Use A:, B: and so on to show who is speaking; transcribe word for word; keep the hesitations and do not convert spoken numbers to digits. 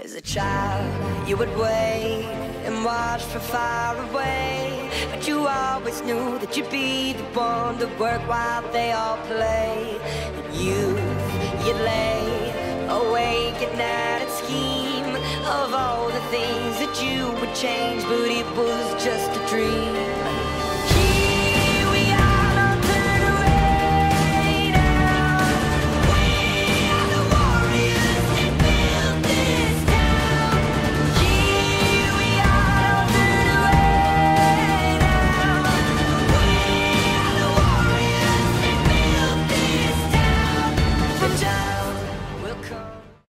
A: As a child, you would wait and watch from far away, but you always knew that you'd be the one to work while they all play. And you, you'd lay awake at night and scheme of all the things that you would change, but it was just a dream.